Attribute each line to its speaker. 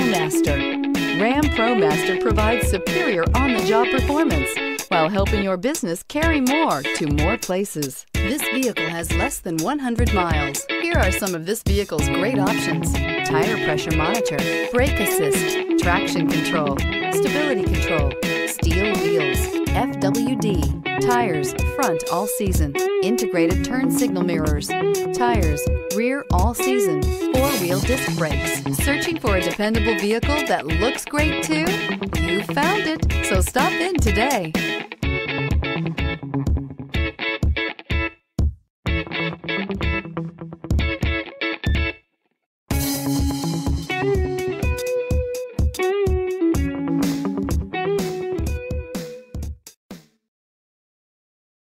Speaker 1: ProMaster. Ram ProMaster provides superior on-the-job performance while helping your business carry more to more places. This vehicle has less than 100 miles. Here are some of this vehicle's great options: tire pressure monitor, brake assist, traction control, stability control, steel wheels, FWD, tires front all season, integrated turn signal mirrors, tires rear all season, four-wheel disc brakes. Searching for a dependable vehicle that looks great too? You found it, so stop in today.